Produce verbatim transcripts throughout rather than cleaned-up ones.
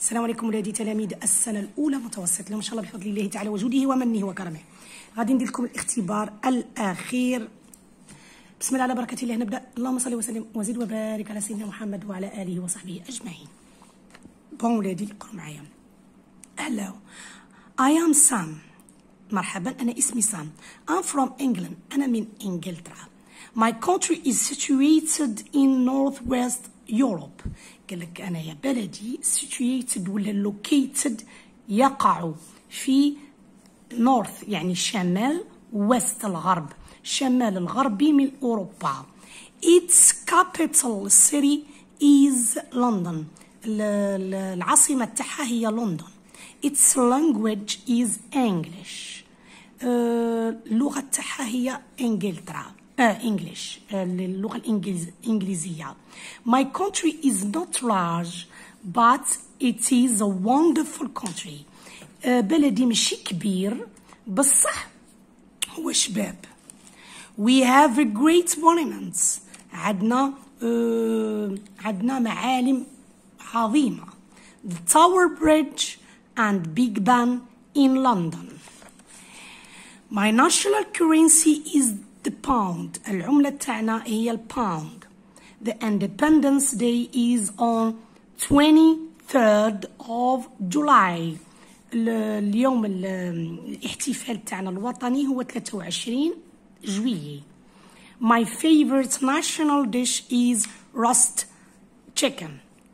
السلام عليكم ولادي تلاميذ السنة الأولى متوسط. اليوم إن شاء الله بفضل الله تعالى وجوده ومنه وكرمه غادي ندير لكم الاختبار الأخير. بسم الله على بركة الله نبدأ. اللهم صل وسلم وزد وبارك على سيدنا محمد وعلى آله وصحبه أجمعين. بون ولادي قولوا معايا. Hello, I am Sam. مرحبا، أنا اسمي سام. I'm from England. أنا من إنجلترا. My country is situated in northwest Europe. قال لك أنا يا بلدي situated ولا located يقع في north يعني شمال west الغرب شمال الغربي من أوروبا. Its capital city is London. العاصمة تاعها هي لندن. Its language is English. اللغة تاعها هي إنجلترا. آه English. اللغة الإنجليزية. My country is not large but it is a wonderful country. بلدي ماشي كبير بصح هو شباب. We have a great monuments. عندنا آه عندنا معالم عظيمة. The Tower Bridge and Big Ben in London. My national currency is the pound. العملة تاعنا هي الباوند. The Independence Day is on twenty-third of July. اليوم الاحتفال تاعنا الوطني هو ثلاثة وعشرين جويلية. My favorite national dish is roast chicken.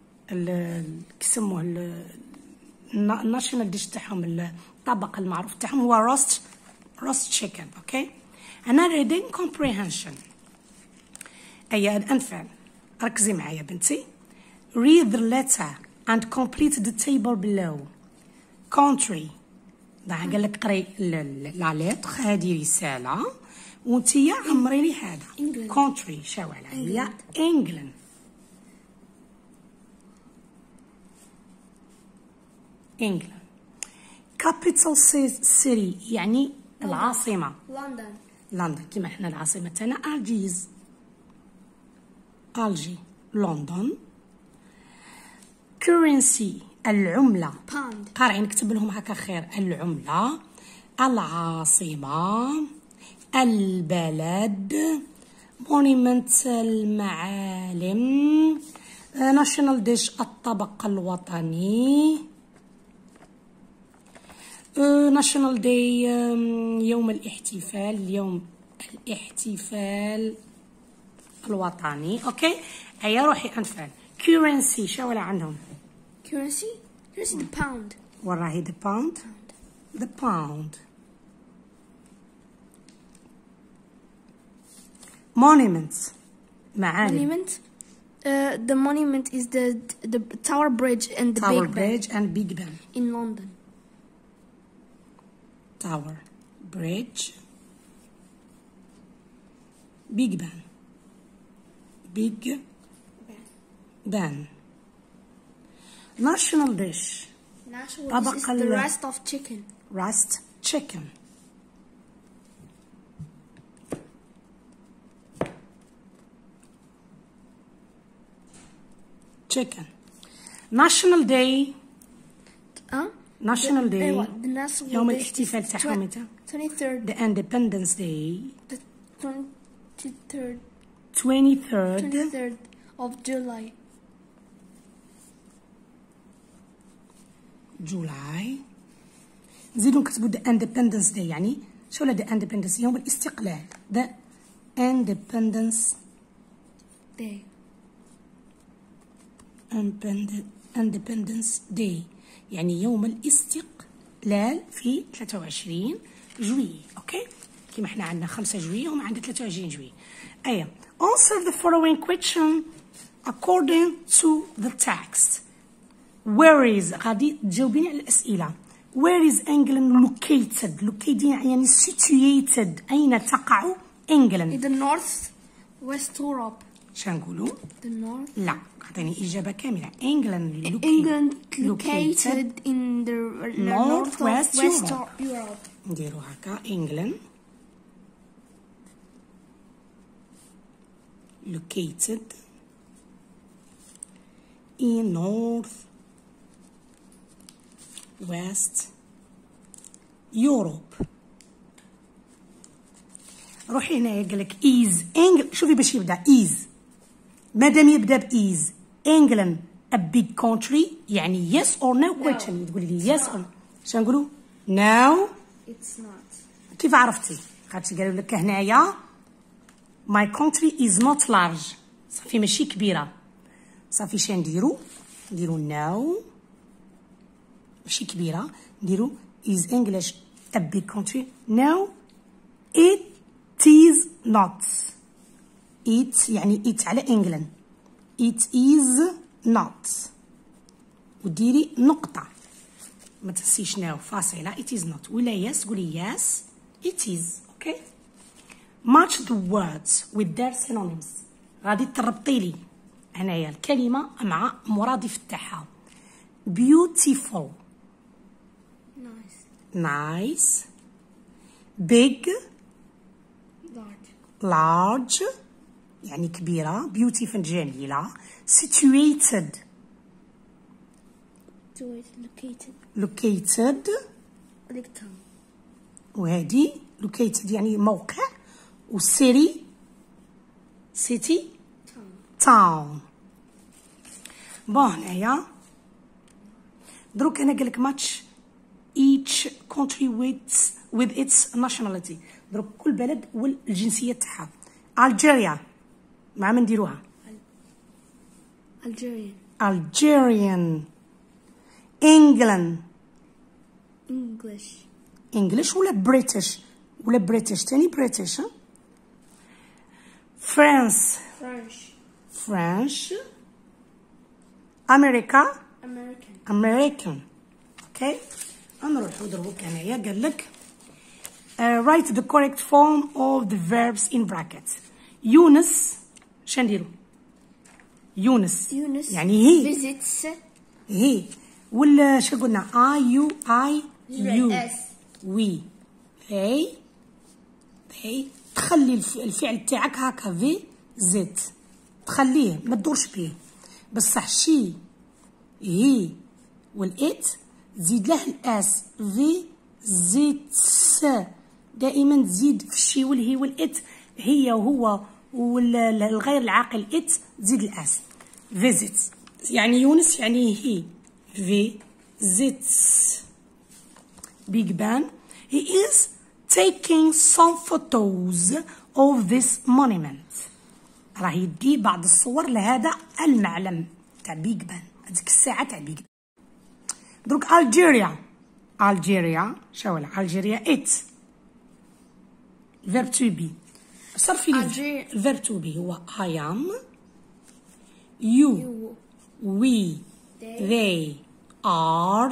كيسموه الناشونال ديش تاعهم الطبق المعروف تاعهم هو روست روست تشيكن. اوكي انا ريدين كومبريهنشن. ايا الانفعال ركزي معايا بنتي. read the letter and complete the table below. country ده قال لك قري لا ليتر هذه رساله وانتيا عمري لي هذا country شاو عليا انجلاند. England. Capital city يعني العاصمة. لندن. لندن كما احنا العاصمة تاعنا ألجيز. ألجي لندن. Currency العملة. Pound. قارعين نكتب لهم هكا خير. العملة. العاصمة. البلد. Monument المعالم. National dish الطبق الوطني. ناشونال داي يوم الاحتفال اليوم الاحتفال الوطني. اوكي هيا روحي انفعل. كورنسي شو ولا عندهم كورنسي كورنسي ذا باوند. وراهي ذا باوند ذا باوند. مونيمنتس معالم. monument uh, the monument is the the Tower Bridge and the Tower Big Bridge Ben and Big Ben in London. Tower Bridge Big Ben Big Ben. National dish National طبق dish is the roast of chicken. roast chicken. chicken. National day huh? National the, Day uh, the national يوم day الاحتفال تاعهم متى؟ twenty-third. The Independence Day The twenty-third. twenty-third twenty-third of July. جولاي. نزيدو نكتبو The Independence Day يعني شو ولا The Independence يوم الاستقلال. The Independence Day. Independence Day يعني يوم الاستقلال في ثلاثة وعشرين جويلية. اوكي كيما احنا عندنا خمسة جويلية وهم عندنا ثلاثة وعشرين جويلية. ايا answer the following question according to the text. where is غادي تجاوبيني على الأسئلة. where is England located located يعني situated أين تقع England. In the north west Europe. شنقولوا The north. لا أعطيني إجابة كاملة. England located, England located in the north Northwest of West Europe. Europe. نديرو هكا England located in North West Europe. روحي هنايا قال لك is England. شوفي باش يبدا is مادام يبدا ب is England a big country يعني yes or no question. تقولي لي yes or شنو نقولوا no. It's not. كيف عرفتي؟ خاطر قالوا لك هنايا my country is not large. صافي ماشي كبيره. صافي شنو نديرو؟ نديرو no ماشي كبيره. نديرو is English a big country. no it is not. it يعني it على England. it is not. وديري نقطة ما تنسيش now فاصلة. it is not. ولا yes قولي yes it is. okay. match the words with their synonyms. غادي تربطي لي هنايا الكلمة مع مرادف تاعها. beautiful Nice. nice big Large. large يعني كبيرة. beautiful جميلة. situated Located. located Located. وهذه located يعني موقع. و city city Town. town. بون هنايا دروك انا قالك match each country with with its nationality. دروك كل بلد والجنسية تاعها. Algeria مع من نديروها؟ Algerian. Algerian. England English. English ولا British ولا British تاني British. ها؟ France French. French. America American. American. okay. غنروحو دروك هنايا قال لك uh, write the correct form of the verbs in brackets. يونس شنو نديرو؟ يونس Yunus. يعني هي Visits. هي ولا شو قلنا I you I you S. we they they تخلي الف- الفعل تاعك هكا في زيت تخليه ما تدورش بيه بصح شي هي والإت تزيد له الأس في زيت س. دائما تزيد في الشي والهي والإت هي وهو والغير العاقل إت تزيد الأس. فيزيت يعني يونس يعني هي visits Big Ben. He is taking some photos of this monument. راه يدي بعض الصور لهذا المعلم تاع بيج بان. هذيك الساعة تاع بيج بان. دروك Algeria. Algeria شو ولا Algeria it. verb to be. صرفي لي Algeria. الverb to be هو I am you You. we They. they are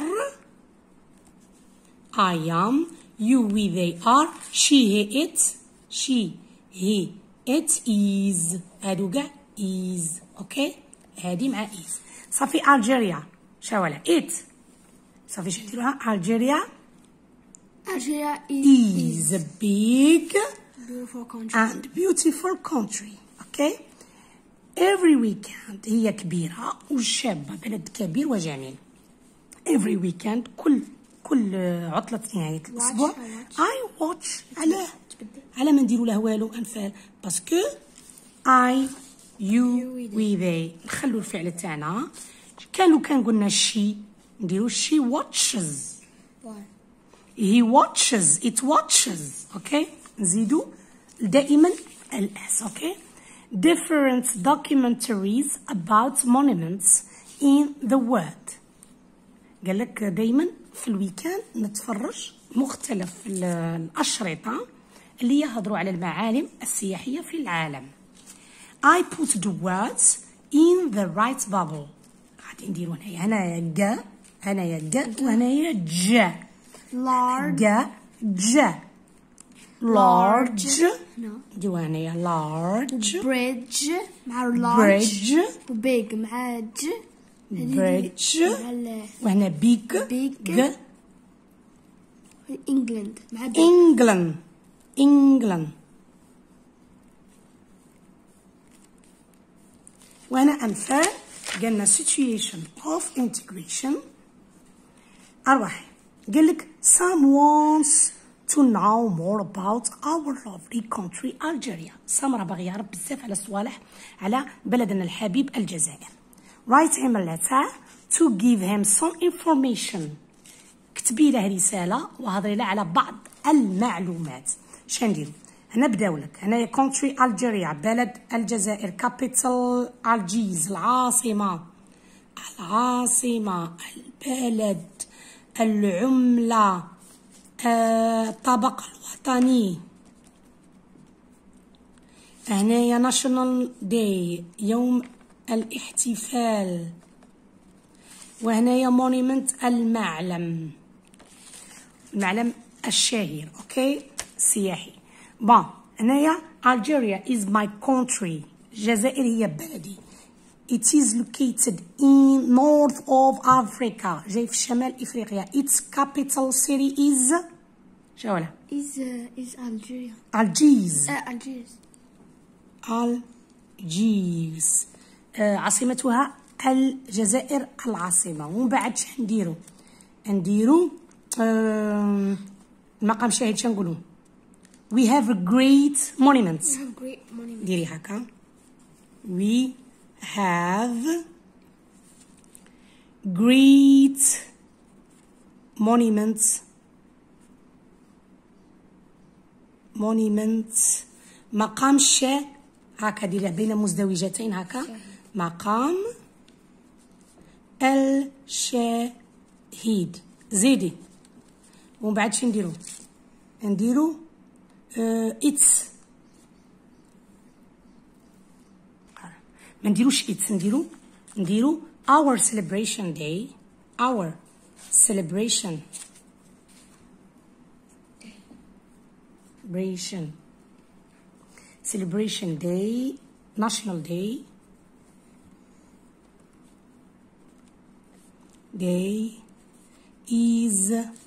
I am you we they are she he it she he it is هادو كاع is اوكي. هادي مع is صافي. Algeria شا ولا it صافي شنو نديروها؟ Algeria Algeria is, is a big beautiful country. and beautiful country. okay. every weekend هي كبيرة وشابة بلد كبير وجميل. every weekend كل كل عطلة نهاية الأسبوع watch. I watch على على ما نديرو له والو أنفال باسكو I you we they نخلو الفعل تاعنا كانوا كان قلنا شي نديرو she watches Why? he watches it watches. okay. نزيدو دائما الاس. okay. different documentaries about monuments in the world. قال لك دائما في الويكاند نتفرج مختلف الأشرطة اللي يهضروا على المعالم السياحية في العالم. I put the words in the right bubble. غادي نديرو هنايا هنايا جا هنايا جا وهنايا جا. Large. جا جا large. No. نديرو هنايا large Bridge. مع large. bridge Big مع ج. bridge مع ال- وهنا big Big. ج England مع big. England England وهنا أمثال قلنا situation of integration. أرواحي قال لك some wants to know more about our lovely country Algeria. سمرة باغي يعرف بزاف على الصوالح على بلدنا الحبيب الجزائر. write him a letter to give him some information. كتبي له رسالة وهضري له على بعض المعلومات. شنديرو هنا بداو لك هنايا country Algeria بلد الجزائر capital Algiers العاصمة العاصمة البلد العملة الطبق الوطني. هنايا ناشونال داي يوم الاحتفال. وهنايا مونيمنت المعلم المعلم الشهير اوكي سياحي. بون هنايا Algeria is my country. الجزائر هي بلدي. It is located in north of Africa. جاي في شمال افريقيا. Its capital city is شاولة is uh, is Algeria. Algiers. Uh, Algiers. Algiers. آه عاصمتها الجزائر العاصمة. ومن بعد ش نديرو نديرو آه المقام شاهد شنقولو we have a great monument. We have great monument. ديري هكا we have great monuments monuments مقام الشاه هكا ديريه بين مزدوجتين هكا مقام الشهيد. زيدي ومن بعد شي نديرو نديرو اتس ما نديروش اتس نديرو نديرو our celebration day our celebration celebration celebration day national day day is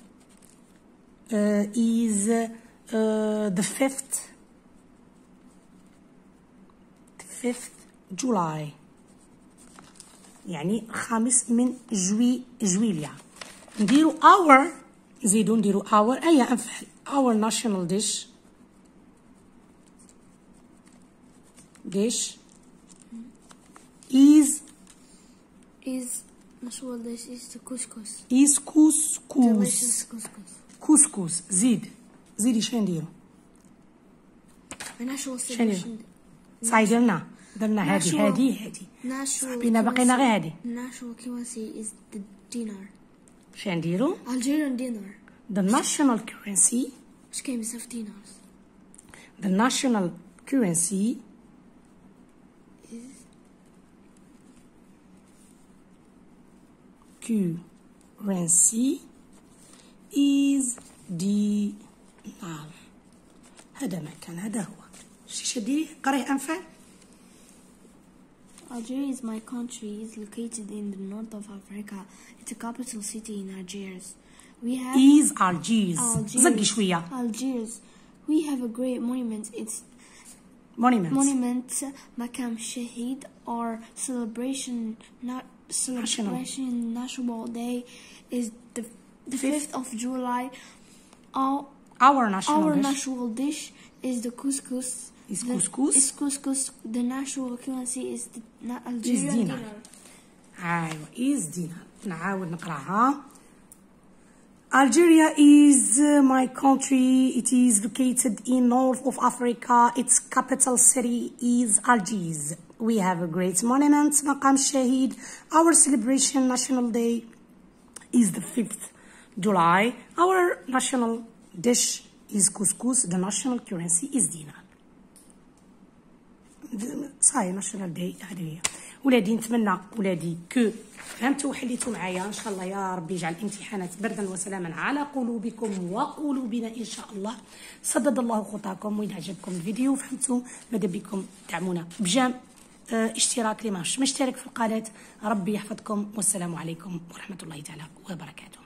uh, is uh, the fifth the fifth July يعني خامس من جوي جويليا. نديرو our نزيدو نديرو our أي أنفعل our national dish dish is Is national dish is the couscous. is couscous. Delicious couscous. couscous. زيد زيدي شنو نديرو A national شنو celebration. صاي درنا درنا هادي National- هادي هادي National صاحبينا بقينا غير هادي. National currency is the dinar. شنو نديرو Algerian dinar. the national currency Which came with dinars. the national currency currency is dinar. هذا ما كان هذا هو. شي ديري قريه أنفع. Algeria is my country. It's located in the north of Africa. It's a capital city in Algiers. We have is Algiers. Algiers. زقي شوية. Algiers. We have a great monument. It's monuments. monument Makam Shahid or celebration not celebration national day is the the fifth of July. All our national our dish national dish is the couscous. is The- couscous. Is couscous. The national currency is the na- is Algerian dinar. dinar. أيوة is dinar. نعاود نقراها. Algeria is uh, my country. It is located in north of Africa. Its capital city is Algiers. We have a great monument, Maqam Shahid. Our celebration national day is the fifth July. Our national dish is couscous. The national currency is dinar. صاي ناشونال داي هذه هي. ولادي نتمنى ولادي كو فهمتوا وحليتوا معايا ان شاء الله يا ربي يجعل الامتحانات بردا وسلاما على قلوبكم وقلوبنا ان شاء الله. سدد الله خطاكم. وإذا عجبكم الفيديو فهمتوا ماذا بكم دعمونا بجام اه اشتراك اللي ماهوش مشترك في القناه. ربي يحفظكم والسلام عليكم ورحمه الله تعالى وبركاته.